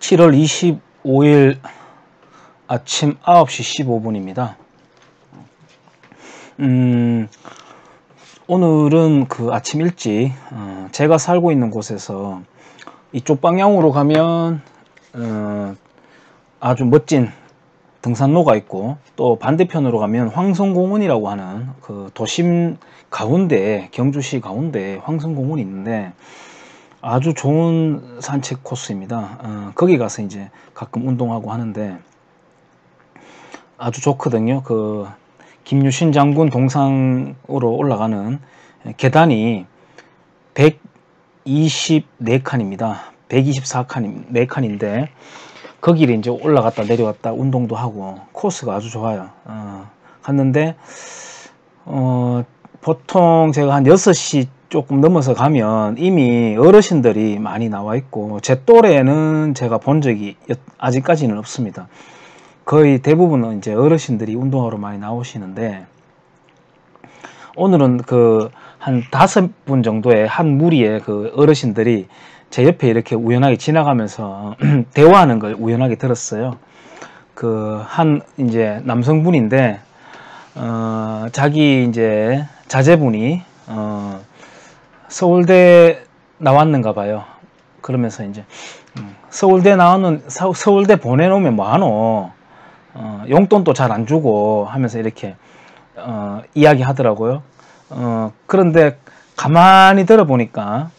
7월 25일 아침 9시 15분입니다. 오늘은 그 아침 일찍 제가 살고 있는 곳에서 이쪽 방향으로 가면 아주 멋진 등산로가 있고, 또 반대편으로 가면 황성공원이라고 하는 그 도심 가운데, 경주시 가운데 황성공원이 있는데 아주 좋은 산책 코스입니다. 거기 가서 이제 가끔 운동하고 하는데 아주 좋거든요. 그 김유신 장군 동상으로 올라가는 계단이 124칸입니다. 124칸, 4칸인데 거기를 이제 올라갔다 내려갔다 운동도 하고 코스가 아주 좋아요. 갔는데 보통 제가 한 6시 조금 넘어서 가면 이미 어르신들이 많이 나와 있고, 제 또래는 제가 본 적이 아직까지는 없습니다. 거의 대부분은 이제 어르신들이 운동하러 많이 나오시는데, 오늘은 그 한 5분 정도의 한 무리의 그 어르신들이 제 옆에 이렇게 우연하게 지나가면서 대화하는 걸 우연하게 들었어요. 그 한 이제 남성분인데 자기 이제 자제분이 서울대 나왔는가 봐요. 그러면서 이제 서울대 보내놓으면 뭐하노, 용돈도 잘 안 주고 하면서 이렇게 이야기 하더라고요. 그런데 가만히 들어보니까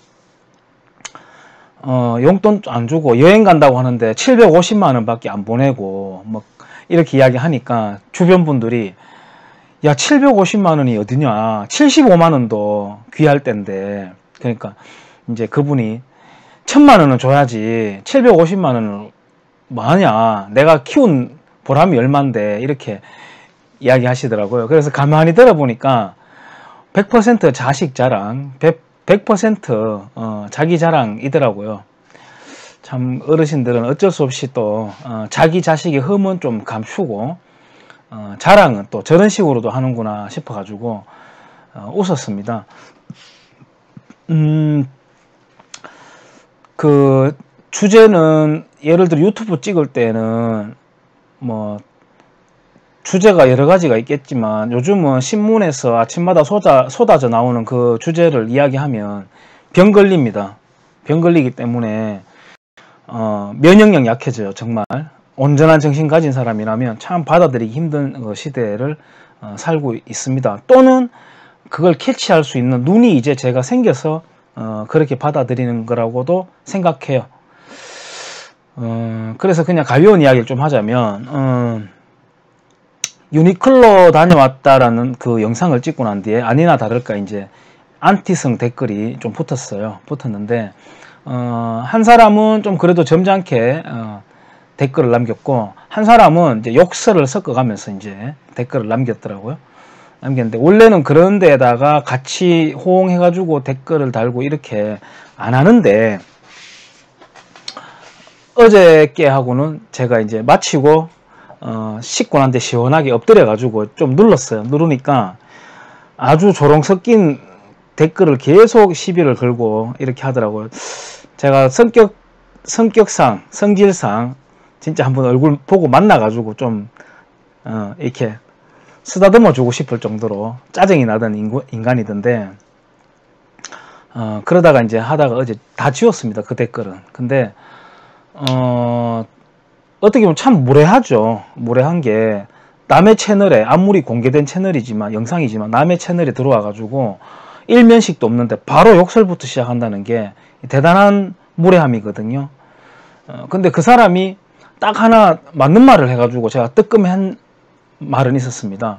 용돈 안 주고 여행 간다고 하는데 750만 원 밖에 안 보내고 뭐 이렇게 이야기 하니까 주변 분들이, 야 750만 원이 어디냐, 75만 원도 귀할 때인데, 그러니까 이제 그분이 1000만 원은 줘야지 750만 원은 뭐하냐, 내가 키운 보람이 얼만데, 이렇게 이야기 하시더라고요. 그래서 가만히 들어보니까 100% 자식 자랑, 100% 자기 자랑이더라고요. 참 어르신들은 어쩔 수 없이 또 자기 자식의 흠은 좀 감추고 자랑은 또 저런 식으로도 하는구나 싶어가지고 웃었습니다. 그 주제는, 예를 들어 유튜브 찍을 때는 뭐 주제가 여러 가지가 있겠지만, 요즘은 신문에서 아침마다 쏟아져 나오는 그 주제를 이야기하면 병 걸립니다. 병 걸리기 때문에 면역력 약해져요. 정말 온전한 정신 가진 사람이라면 참 받아들이기 힘든 시대를 살고 있습니다. 또는 그걸 캐치할 수 있는 눈이 이제 제가 생겨서 그렇게 받아들이는 거라고도 생각해요. 그래서 그냥 가벼운 이야기를 좀 하자면, 유니클로 다녀왔다라는 그 영상을 찍고 난 뒤에 아니나 다를까 이제 안티성 댓글이 좀 붙었는데, 한 사람은 좀 그래도 점잖게 댓글을 남겼고, 한 사람은 이제 욕설을 섞어가면서 이제 댓글을 남겼더라고요. 남겼는데, 원래는 그런 데에다가 같이 호응해가지고 댓글을 달고 이렇게 안 하는데, 어저께하고는 제가 이제 마치고 씻고 난 뒤에 시원하게 엎드려가지고 좀 눌렀어요. 누르니까 아주 조롱 섞인 댓글을 계속 시비를 걸고 이렇게 하더라고요. 제가 성격상, 성질상 진짜 한번 얼굴 보고 만나가지고 좀 이렇게 쓰다듬어 주고 싶을 정도로 짜증이 나던 인간이던데, 그러다가 이제 하다가 어제 다 지웠습니다. 그 댓글은. 근데 어떻게 보면 참 무례하죠. 무례한 게, 남의 채널에, 아무리 공개된 채널이지만, 영상이지만 남의 채널에 들어와 가지고 일면식도 없는데 바로 욕설부터 시작한다는 게 대단한 무례함이거든요. 근데 그 사람이 딱 하나 맞는 말을 해가지고 제가 뜨끔한 말은 있었습니다.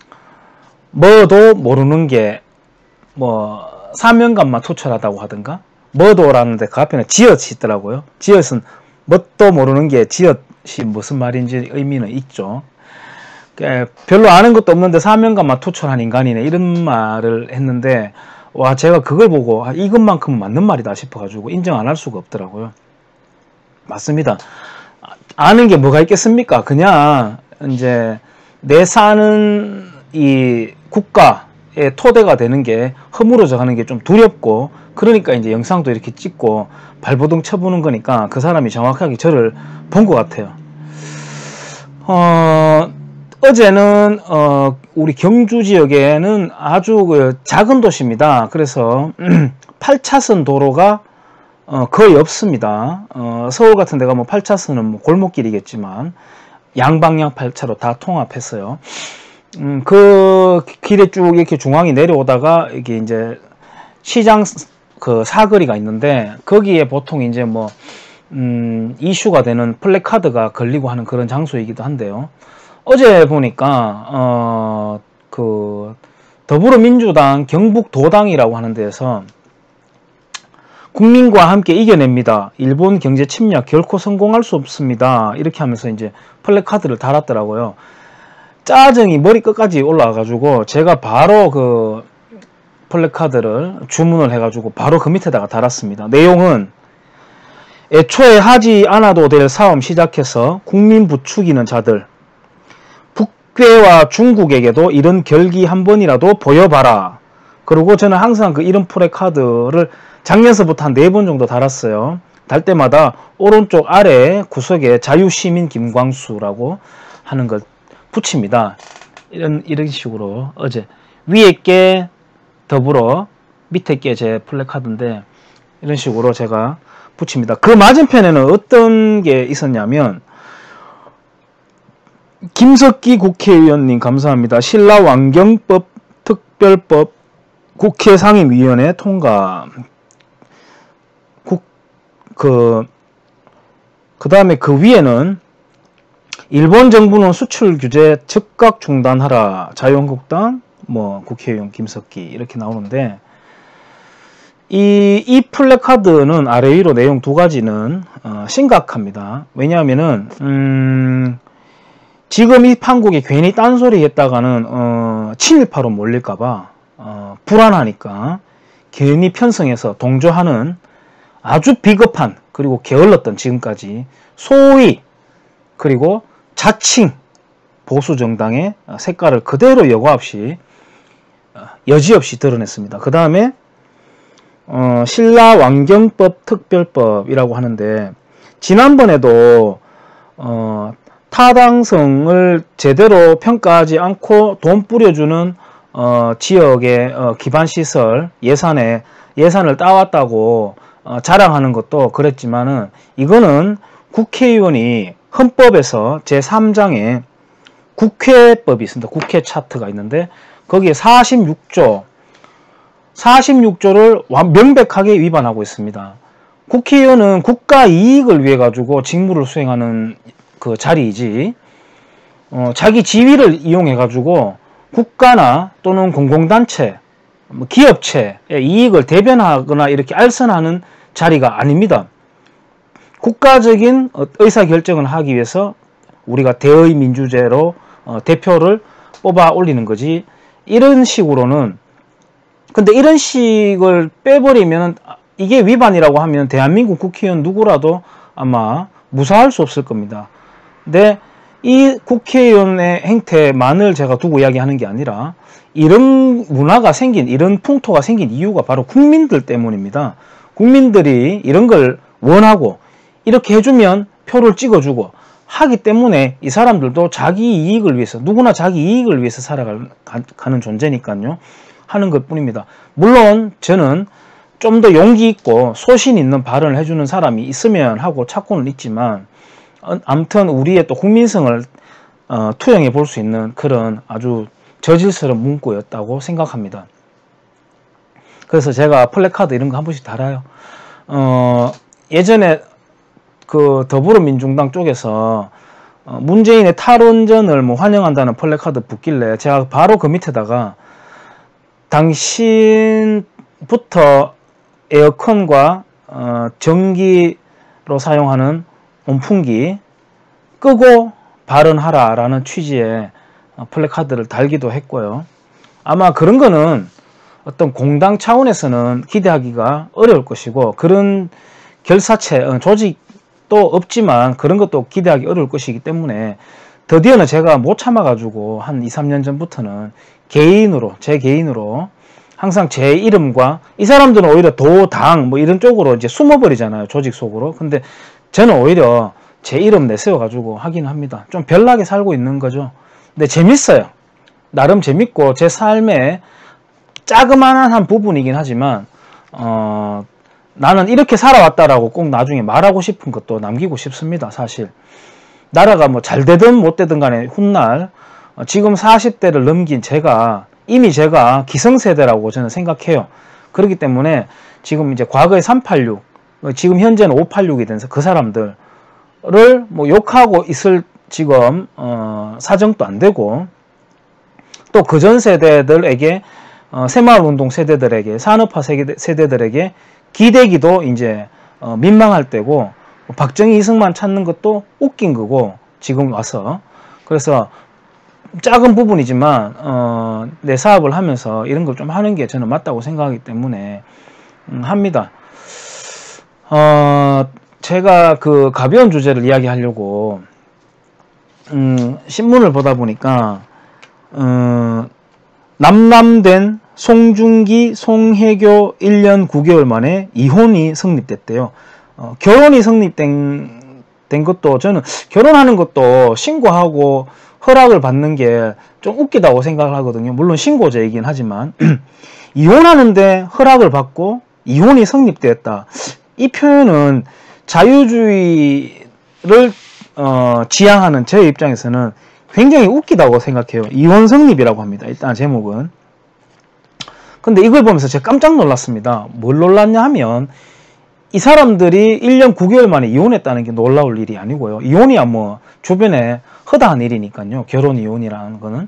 뭐도 모르는 게 뭐 사명감만 투철하다고 하던가, 뭐도라는데 그 앞에는 지읒이 있더라고요. 지읒은 뭣도 모르는 게 지읒이 무슨 말인지 의미는 있죠. 별로 아는 것도 없는데 사명감만 투철한 인간이네, 이런 말을 했는데, 와, 제가 그걸 보고 이것만큼은 맞는 말이다 싶어가지고 인정 안 할 수가 없더라고요. 맞습니다. 아는 게 뭐가 있겠습니까? 그냥 이제 내 사는 이 국가의 토대가 되는 게 허물어져 가는 게 좀 두렵고, 그러니까 이제 영상도 이렇게 찍고 발버둥 쳐보는 거니까 그 사람이 정확하게 저를 본 것 같아요. 어제는 우리 경주 지역에는 아주 작은 도시입니다. 그래서 8차선 도로가 거의 없습니다. 서울 같은 데가 뭐 8차선은 뭐 골목길이겠지만 양방향 8차로 다 통합했어요. 그 길에 쭉 이렇게 중앙이 내려오다가 이게 이제 시장 그 사거리가 있는데 거기에 보통 이제 뭐 이슈가 되는 플래카드가 걸리고 하는 그런 장소이기도 한데요. 어제 보니까 그 더불어민주당 경북도당이라고 하는 데에서 국민과 함께 이겨냅니다. 일본 경제 침략 결코 성공할 수 없습니다. 이렇게 하면서 이제 플래카드를 달았더라고요. 짜증이 머리 끝까지 올라와가지고 제가 바로 그 플래카드를 주문을 해가지고 바로 그 밑에다가 달았습니다. 내용은 애초에 하지 않아도 될 사업 시작해서 국민 부추기는 자들, 북괴와 중국에게도 이런 결기 한 번이라도 보여봐라. 그리고 저는 항상 그 이런 플래카드를 작년서부터 한 4번 정도 달았어요. 달 때마다 오른쪽 아래 구석에 자유시민 김광수라고 하는 걸 붙입니다. 이런 식으로 어제 위에 게 더불어 밑에 게 제 플래카드인데 이런 식으로 제가 붙입니다. 그 맞은편에는 어떤 게 있었냐면 김석기 국회의원님 감사합니다. 신라환경법 특별법 국회 상임위원회 통과. 그 다음에 그 위에는 일본 정부는 수출 규제 즉각 중단하라. 자유한국당 뭐 국회의원 김석기 이렇게 나오는데 이 플래카드는 아래 위로 내용 두 가지는 심각합니다. 왜냐하면은 지금 이 판국이 괜히 딴소리 했다가는 친일파로 몰릴까봐 불안하니까 괜히 편성해서 동조하는 아주 비겁한 그리고 게을렀던 지금까지 소위 그리고 자칭 보수정당의 색깔을 그대로 여과없이 여지없이 드러냈습니다. 그 다음에 신라환경법 특별법이라고 하는데 지난번에도 타당성을 제대로 평가하지 않고 돈 뿌려주는 지역의 기반시설 예산을 따왔다고 자랑하는 것도 그랬지만은 이거는 국회의원이 헌법에서 제3장에 국회법이 있습니다. 국회 차트가 있는데 거기에 46조를 명백하게 위반하고 있습니다. 국회의원은 국가 이익을 위해 가지고 직무를 수행하는 그 자리이지 자기 지위를 이용해 가지고 국가나 또는 공공단체, 기업체의 이익을 대변하거나 이렇게 알선하는 자리가 아닙니다. 국가적인 의사결정을 하기 위해서 우리가 대의 민주제로 대표를 뽑아 올리는 거지 이런 식으로는 근데 이런 식을 빼버리면 이게 위반이라고 하면 대한민국 국회의원 누구라도 아마 무사할 수 없을 겁니다. 근데 이 국회의원의 행태만을 제가 두고 이야기하는 게 아니라 이런 문화가 생긴 이런 풍토가 생긴 이유가 바로 국민들 때문입니다. 국민들이 이런 걸 원하고 이렇게 해주면 표를 찍어주고 하기 때문에 이 사람들도 자기 이익을 위해서 누구나 자기 이익을 위해서 살아가는 존재니까요. 하는 것 뿐입니다. 물론 저는 좀 더 용기 있고 소신 있는 발언을 해주는 사람이 있으면 하고 찾고는 있지만 아무튼 우리의 또 국민성을 투영해 볼 수 있는 그런 아주 저질스러운 문구였다고 생각합니다. 그래서 제가 플래카드 이런 거 한 번씩 달아요. 예전에 그 더불어민주당 쪽에서 문재인의 탈원전을 뭐 환영한다는 플래카드 붙길래 제가 바로 그 밑에다가 당신부터 에어컨과 전기로 사용하는 온풍기 끄고 발언하라 라는 취지의 플래카드를 달기도 했고요. 아마 그런 거는 어떤 공당 차원에서는 기대하기가 어려울 것이고 그런 결사체, 조직도 없지만 그런 것도 기대하기 어려울 것이기 때문에 드디어는 제가 못 참아가지고 한 2, 3년 전부터는 제 개인으로 항상 제 이름과 이 사람들은 오히려 도당 뭐 이런 쪽으로 이제 숨어버리잖아요. 조직 속으로. 근데 저는 오히려 제 이름 내세워가지고 하긴 합니다. 좀 별나게 살고 있는 거죠. 근데 재밌어요. 나름 재밌고 제 삶의 자그마한 한 부분이긴 하지만 나는 이렇게 살아왔다라고 꼭 나중에 말하고 싶은 것도 남기고 싶습니다. 사실 나라가 뭐 잘 되든 못 되든 간에 훗날 지금 40대를 넘긴 이미 제가 기성세대라고 저는 생각해요. 그렇기 때문에 지금 이제 과거에 386 지금 현재는 586이 된 그 사람들을 뭐 욕하고 있을 지금 사정도 안 되고, 또 그전 세대들에게 새마을운동 세대들에게 산업화 세대들에게 기대기도 이제 민망할 때고, 박정희 이승만 찾는 것도 웃긴 거고 지금 와서. 그래서 작은 부분이지만 내 사업을 하면서 이런 걸 좀 하는 게 저는 맞다고 생각하기 때문에 합니다. 제가 그 가벼운 주제를 이야기하려고 신문을 보다 보니까 남남된 송중기, 송혜교 1년 9개월 만에 이혼이 성립됐대요. 결혼이 성립된 것도, 저는 결혼하는 것도 신고하고 허락을 받는 게 좀 웃기다고 생각을 하거든요. 물론 신고제이긴 하지만 이혼하는데 허락을 받고 이혼이 성립되었다. 이 표현은 자유주의를 지향하는 제 입장에서는 굉장히 웃기다고 생각해요. 이혼 성립이라고 합니다. 일단 제목은. 근데 이걸 보면서 제가 깜짝 놀랐습니다. 뭘 놀랐냐 하면, 이 사람들이 1년 9개월 만에 이혼했다는 게 놀라울 일이 아니고요. 이혼이야 뭐 주변에 허다한 일이니까요. 결혼 이혼이라는 거는.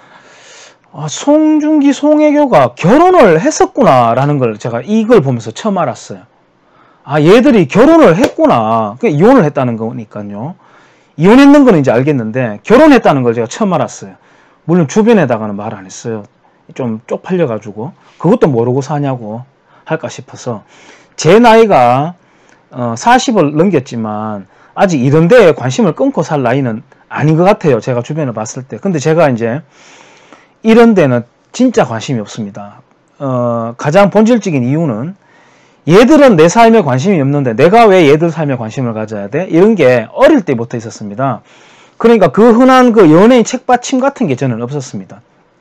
송중기, 송혜교가 결혼을 했었구나 라는 걸 제가 이걸 보면서 처음 알았어요. 얘들이 결혼을 했구나. 그러니까 이혼을 했다는 거니까요. 이혼했는 거는 이제 알겠는데 결혼했다는 걸 제가 처음 알았어요. 물론 주변에다가는 말 안 했어요. 좀 쪽팔려가지고 그것도 모르고 사냐고 할까 싶어서. 제 나이가 40을 넘겼지만 아직 이런 데에 관심을 끊고 살 나이는 아닌 것 같아요. 제가 주변을 봤을 때. 근데 제가 이제 이런 데는 진짜 관심이 없습니다. 가장 본질적인 이유는, 얘들은 내 삶에 관심이 없는데 내가 왜 얘들 삶에 관심을 가져야 돼? 이런 게 어릴 때부터 있었습니다. 그러니까 그 흔한 그 연예인 책받침 같은 게 저는 없었습니다.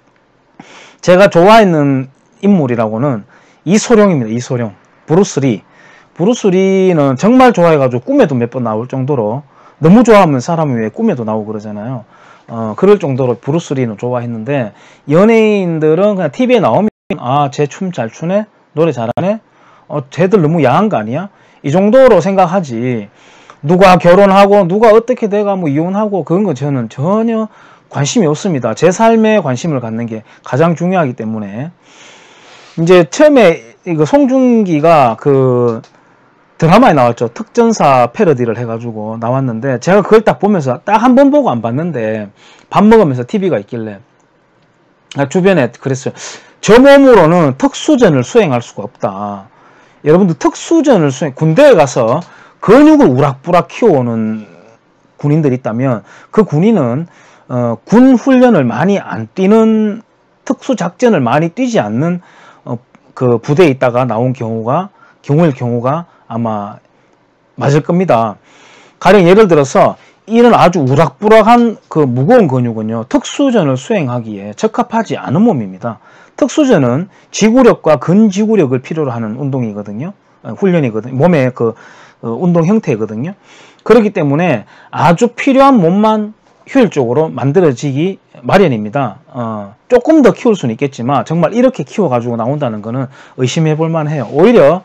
제가 좋아했는 인물이라고는 이소룡입니다. 이소룡. 브루스리. 브루스리는 정말 좋아해가지고 꿈에도 몇 번 나올 정도로, 너무 좋아하면 사람이 왜 꿈에도 나오고 그러잖아요. 그럴 정도로 브루스리는 좋아했는데, 연예인들은 그냥 TV에 나오면 쟤 춤 잘 추네? 노래 잘하네? 쟤들 너무 야한 거 아니야? 이 정도로 생각하지, 누가 결혼하고 누가 어떻게 내가 뭐 이혼하고 그런 거 저는 전혀 관심이 없습니다. 제 삶에 관심을 갖는 게 가장 중요하기 때문에. 이제 처음에 이거 송중기가 그 드라마에 나왔죠. 특전사 패러디를 해가지고 나왔는데, 제가 그걸 딱 보면서 딱 한 번 보고 안 봤는데, 밥 먹으면서 TV가 있길래 주변에 그랬어요. 저 몸으로는 특수전을 수행할 수가 없다. 여러분들 특수전을 군대에 가서 근육을 우락부락 키워오는 군인들이 있다면, 그 군인은 군 훈련을 많이 안 뛰는, 특수작전을 많이 뛰지 않는 그 부대에 있다가 나온 경우일 경우가 아마 맞을 겁니다. 가령 예를 들어서 이런 아주 우락부락한 그 무거운 근육은요, 특수전을 수행하기에 적합하지 않은 몸입니다. 특수전은 지구력과 근지구력을 필요로 하는 운동이거든요. 훈련이거든요. 몸의 그 운동 형태거든요. 그렇기 때문에 아주 필요한 몸만 효율적으로 만들어지기 마련입니다. 조금 더 키울 수는 있겠지만 정말 이렇게 키워가지고 나온다는 거는 의심해 볼 만해요. 오히려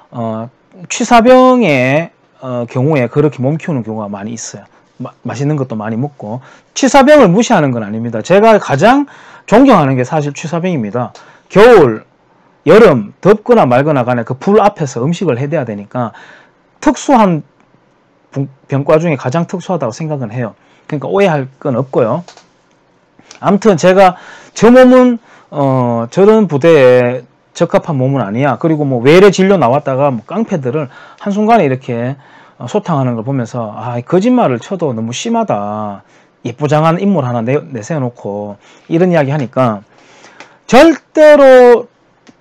취사병의 경우에 그렇게 몸 키우는 경우가 많이 있어요. 맛있는 것도 많이 먹고. 취사병을 무시하는 건 아닙니다. 제가 가장 존경하는 게 사실 취사병입니다. 겨울, 여름, 덥거나 말거나 간에 그 불 앞에서 음식을 해대야 되니까 특수한 병과 중에 가장 특수하다고 생각은 해요. 그러니까 오해할 건 없고요. 아무튼 제가 저 몸은 저런 부대에 적합한 몸은 아니야. 그리고 뭐 외래 진료 나왔다가 뭐 깡패들을 한순간에 이렇게 소탕하는 걸 보면서 거짓말을 쳐도 너무 심하다. 예쁘장한 인물 하나 내세워놓고 이런 이야기 하니까 절대로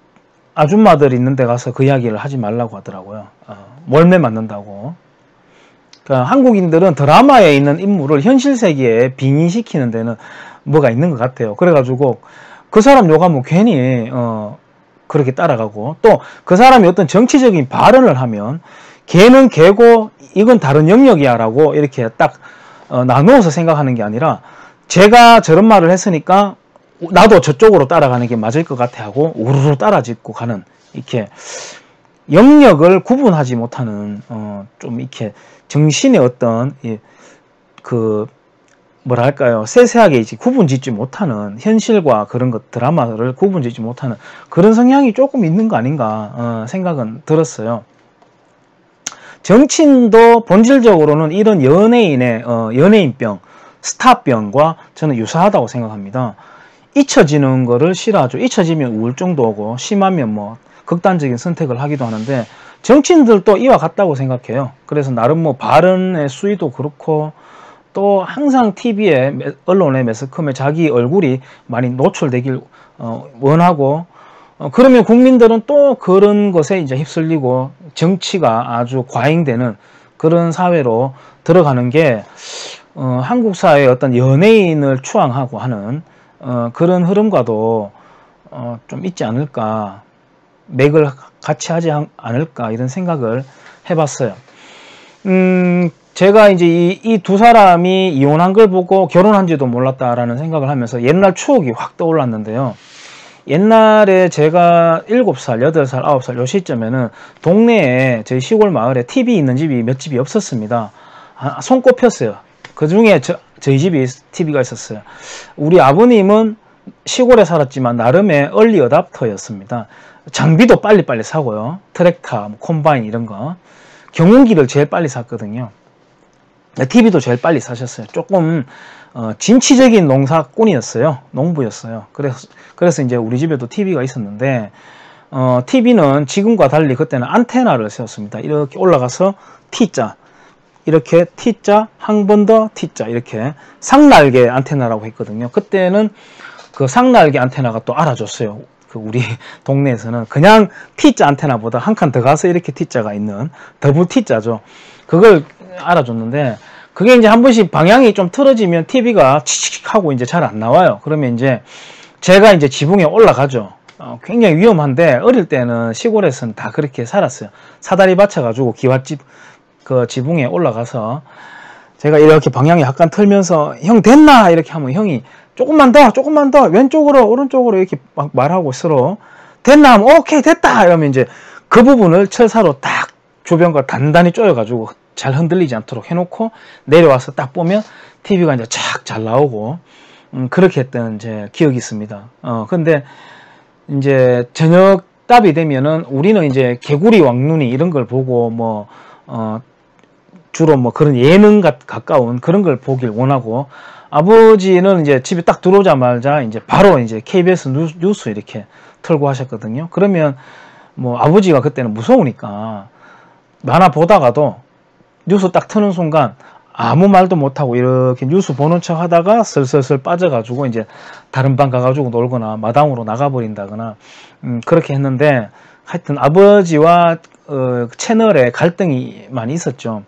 아줌마들 있는 데 가서 그 이야기를 하지 말라고 하더라고요. 몰매 맞는다고. 그러니까 한국인들은 드라마에 있는 인물을 현실 세계에 빙의시키는 데는 뭐가 있는 것 같아요. 그래가지고 그 사람 욕하면 괜히 그렇게 따라가고, 또 그 사람이 어떤 정치적인 발언을 하면 걔는 걔고 이건 다른 영역이야 라고 이렇게 딱 나누어서 생각하는 게 아니라, 제가 저런 말을 했으니까 나도 저쪽으로 따라가는 게 맞을 것 같아 하고 우르르 따라짓고 가는, 이렇게 영역을 구분하지 못하는 좀 이렇게 정신의 어떤 그 뭐랄까요, 세세하게 이제 구분짓지 못하는, 현실과 그런 것, 드라마를 구분짓지 못하는 그런 성향이 조금 있는 거 아닌가 생각은 들었어요. 정치인도 본질적으로는 이런 연예인의 연예인병, 스타병과 저는 유사하다고 생각합니다. 잊혀지는 거를 싫어하죠. 잊혀지면 우울증도 오고, 심하면 뭐 극단적인 선택을 하기도 하는데, 정치인들도 이와 같다고 생각해요. 그래서 나름 뭐 발언의 수위도 그렇고, 또 항상 TV에, 언론의 매스컴에 자기 얼굴이 많이 노출되길 원하고, 그러면 국민들은 또 그런 것에 이제 휩쓸리고 정치가 아주 과잉되는 그런 사회로 들어가는 게 한국 사회의 어떤 연예인을 추앙하고 하는 그런 흐름과도 좀 있지 않을까, 맥을 같이 하지 않을까, 이런 생각을 해봤어요. 제가 이제 이 두 사람이 이혼한 걸 보고 결혼한지도 몰랐다라는 생각을 하면서 옛날 추억이 확 떠올랐는데요. 옛날에 제가 7살, 8살, 9살 요 시점에는 동네에, 저희 시골 마을에 TV 있는 집이 몇 집이 없었습니다. 손꼽혔어요. 그 중에 저희 집이 TV가 있었어요. 우리 아버님은 시골에 살았지만 나름의 얼리 어답터였습니다. 장비도 빨리빨리 사고요. 트랙터, 콤바인 이런 거. 경운기를 제일 빨리 샀거든요. TV도 제일 빨리 사셨어요. 조금 진취적인 농사꾼이었어요. 농부였어요. 그래서 이제 우리 집에도 TV가 있었는데, TV는 지금과 달리 그때는 안테나를 세웠습니다. 이렇게 올라가서 T자, 이렇게 T자, 한 번 더 T자, 이렇게 상날개 안테나라고 했거든요. 그때는 그 상날개 안테나가 또 알아줬어요. 그 우리 동네에서는 그냥 T자 안테나보다 한 칸 더 가서 이렇게 T자가 있는 더블 T자죠. 그걸 알아줬는데, 그게 이제 한 번씩 방향이 좀 틀어지면 TV가 치칙 하고 이제 잘 안 나와요. 그러면 이제 제가 이제 지붕에 올라가죠. 굉장히 위험한데, 어릴 때는 시골에서는 다 그렇게 살았어요. 사다리 받쳐가지고 기와집 그 지붕에 올라가서 제가 이렇게 방향이 약간 틀면서 형 됐나? 이렇게 하면 형이 조금만 더 왼쪽으로 오른쪽으로 이렇게 막 말하고 서로 됐나? 하면 오케이 됐다! 이러면 이제 그 부분을 철사로 딱 주변과 단단히 쪼여가지고 잘 흔들리지 않도록 해놓고 내려와서 딱 보면 TV가 이제 착 잘 나오고, 그렇게 했던 제 기억이 있습니다. 근데 이제 저녁 답이 되면은 우리는 이제 개구리 왕눈이 이런 걸 보고 뭐, 주로 뭐 그런 예능 가까운 그런 걸 보길 원하고, 아버지는 이제 집에 딱 들어오자마자 이제 바로 이제 KBS 뉴스 이렇게 틀고 하셨거든요. 그러면 뭐 아버지가 그때는 무서우니까 만화 보다가도 뉴스 딱 트는 순간 아무 말도 못하고 이렇게 뉴스 보는 척 하다가 슬슬슬 빠져가지고 이제 다른 방 가가지고 놀거나 마당으로 나가버린다거나 그렇게 했는데, 하여튼 아버지와 채널에 갈등이 많이 있었죠.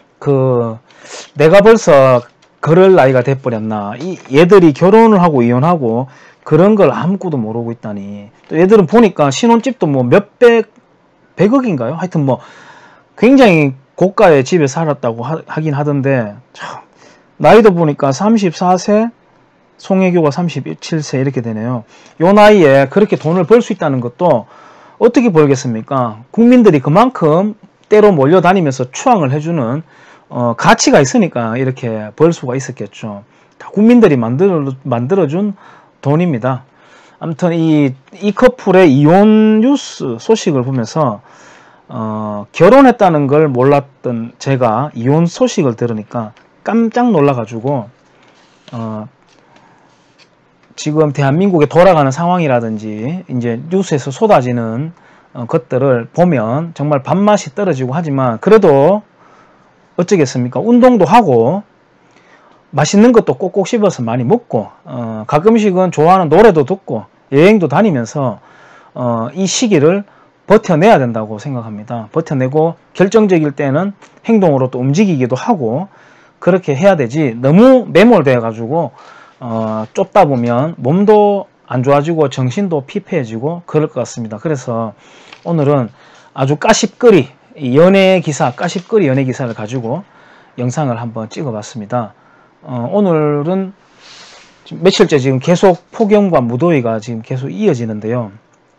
내가 벌써 그럴 나이가 돼버렸나, 얘들이 결혼을 하고 이혼하고 그런 걸 아무것도 모르고 있다니. 또 얘들은 보니까 신혼집도 뭐 백억인가요? 하여튼 뭐 굉장히 고가의 집에 살았다고 하긴 하던데, 참, 나이도 보니까 34세, 송혜교가 37세 이렇게 되네요. 요 나이에 그렇게 돈을 벌 수 있다는 것도 어떻게 벌겠습니까? 국민들이 그만큼 때로 몰려다니면서 추앙을 해주는 가치가 있으니까 이렇게 벌 수가 있었겠죠. 다 국민들이 만들어준 돈입니다. 아무튼 이 커플의 이혼 뉴스 소식을 보면서 결혼했다는 걸 몰랐던 제가 이혼 소식을 들으니까 깜짝 놀라가지고, 지금 대한민국에 돌아가는 상황이라든지 이제 뉴스에서 쏟아지는 것들을 보면 정말 밥맛이 떨어지고 하지만, 그래도 어쩌겠습니까? 운동도 하고 맛있는 것도 꼭꼭 씹어서 많이 먹고, 가끔씩은 좋아하는 노래도 듣고 여행도 다니면서 이 시기를 버텨내야 된다고 생각합니다. 버텨내고 결정적일 때는 행동으로 또 움직이기도 하고 그렇게 해야 되지, 너무 매몰돼 가지고 쫓다 보면 몸도 안 좋아지고 정신도 피폐해지고 그럴 것 같습니다. 그래서 오늘은 아주 까십거리 연예 기사, 까십거리 연예 기사를 가지고 영상을 한번 찍어 봤습니다. 오늘은 지금 며칠째 지금 계속 폭염과 무더위가 지금 계속 이어지는데요.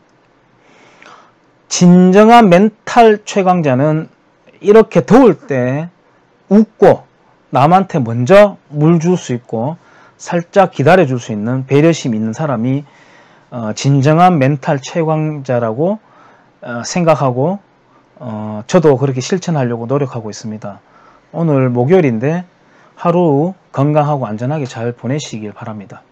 진정한 멘탈 최강자는 이렇게 더울 때 웃고 남한테 먼저 물 줄 수 있고 살짝 기다려 줄 수 있는 배려심 있는 사람이 진정한 멘탈 최강자라고 생각하고 저도 그렇게 실천하려고 노력하고 있습니다. 오늘 목요일인데 하루 건강하고 안전하게 잘 보내시길 바랍니다.